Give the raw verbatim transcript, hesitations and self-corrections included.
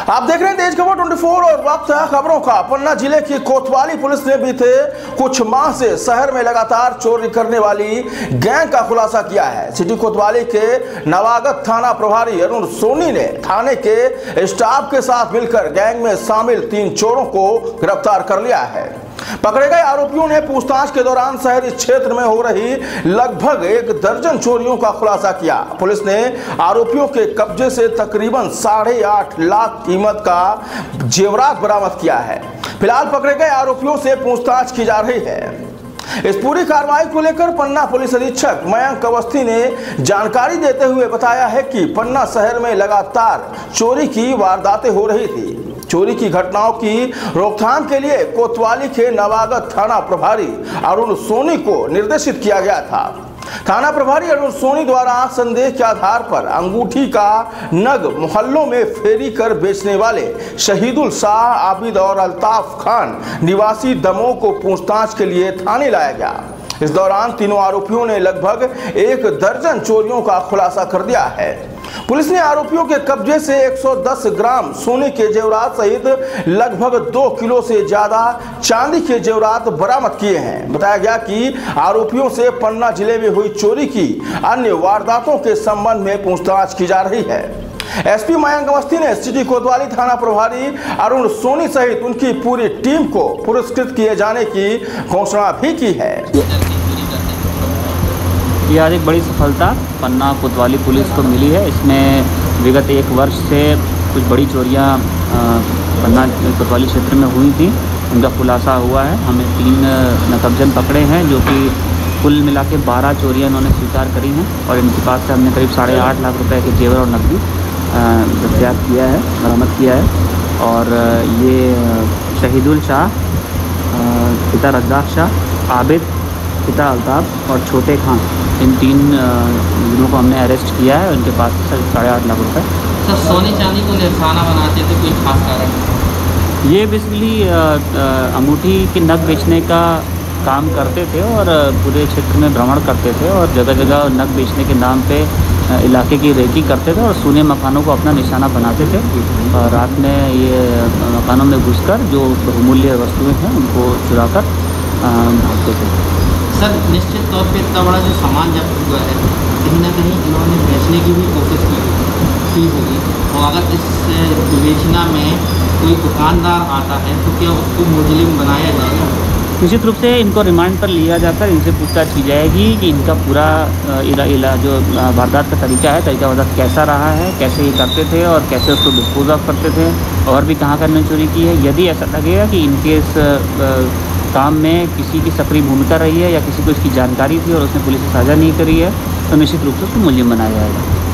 आप देख रहे हैं तेज खबर चौबीस और वक्त है खबरों का। पन्ना जिले की कोतवाली पुलिस ने बीते कुछ माह से शहर में लगातार चोरी करने वाली गैंग का खुलासा किया है। सिटी कोतवाली के नवागत थाना प्रभारी अरुण सोनी ने थाने के स्टाफ के साथ मिलकर गैंग में शामिल तीन चोरों को गिरफ्तार कर लिया है। पकड़े गए आरोपियों ने पूछताछ के दौरान शहरी क्षेत्र में हो रही लगभग एक दर्जन चोरियों का खुलासा किया। पुलिस ने आरोपियों के कब्जे से तकरीबन साढ़े आठ लाख कीमत का जेवरात बरामद किया है। फिलहाल पकड़े गए आरोपियों से पूछताछ की जा रही है। इस पूरी कार्रवाई को लेकर पन्ना पुलिस अधीक्षक मयंक अवस्थी ने जानकारी देते हुए बताया है कि पन्ना शहर में लगातार चोरी की वारदातें हो रही थी। चोरी की घटनाओं की रोकथाम के लिए कोतवाली के नवागत थाना प्रभारी अरुण सोनी को निर्देशित किया गया था। थाना प्रभारी अरुण सोनी द्वारा संदेह के आधार पर अंगूठी का नग मोहल्लों में फेरी कर बेचने वाले शहीदुल शाह, आबिद और अल्ताफ खान निवासी दमोह को पूछताछ के लिए थाने लाया गया। इस दौरान तीनों आरोपियों ने लगभग एक दर्जन चोरियों का खुलासा कर दिया है। पुलिस ने आरोपियों के कब्जे से एक सौ दस ग्राम सोने के जेवरात सहित लगभग दो किलो से ज्यादा चांदी के जेवरात बरामद किए हैं। बताया गया कि आरोपियों से पन्ना जिले में हुई चोरी की अन्य वारदातों के संबंध में पूछताछ की जा रही है। एसपी मयंक अवस्थी ने सिटी कोतवाली थाना प्रभारी अरुण सोनी सहित उनकी पूरी टीम को पुरस्कृत किए जाने की घोषणा भी की है। यह आज एक बड़ी सफलता पन्ना कोतवाली पुलिस को मिली है। इसमें विगत एक वर्ष से कुछ बड़ी चोरियां पन्ना कोतवाली क्षेत्र में हुई थी, उनका खुलासा हुआ है। हमें तीन नकबजन पकड़े हैं जो कि कुल मिला के बारह चोरियाँ इन्होंने स्वीकार करी हैं और इनके पास से हमने करीब साढ़े आठ लाख रुपए के जेवर और नकदी दस्तयाब किया है, बरामद किया है। और ये शहीदुल शाह, पिता रज्जाक शाह, आबिद पिता अल्ताफ और छोटे खान, इन तीन लोगों को हमने अरेस्ट किया है। उनके पास साढ़े आठ लाख रुपए। सर, सोने चांदी को निशाना बनाते थे, कोई खास कारण? ये बेसिकली अंगूठी के नग बेचने का काम करते थे और पूरे क्षेत्र में भ्रमण करते थे और जगह जगह नग बेचने के नाम पे इलाके की रेकी करते थे और सूने मकानों को अपना निशाना बनाते थे। और रात में ये मकानों में घुसकर जो बहुमूल्य वस्तुएं हैं उनको चुराकर भागते थे। सर, निश्चित तौर पे इतना बड़ा जो सामान जब्त हुआ है, कहीं ना कहीं इन्होंने बेचने की भी कोशिश की की होगी। और अगर इस बेचना में कोई दुकानदार आता है तो क्या उसको मुजरिम बनाया जाएगा? निश्चित रूप से इनको रिमांड पर लिया जाकर इनसे पूछताछ की जाएगी कि इनका पूरा इला, इला जो वारदात का तरीका है, तरीका वारदात कैसा रहा है, कैसे ये करते थे और कैसे उसको डिस्पोज ऑफ करते थे और भी कहाँ करने चोरी की है। यदि ऐसा लगेगा कि इनके इस काम में किसी की सक्रिय भूमिका रही है या किसी को इसकी जानकारी थी और उसने पुलिस से साझा नहीं करी है तो निश्चित रूप से उसको मुलजिम बनाया जाएगा।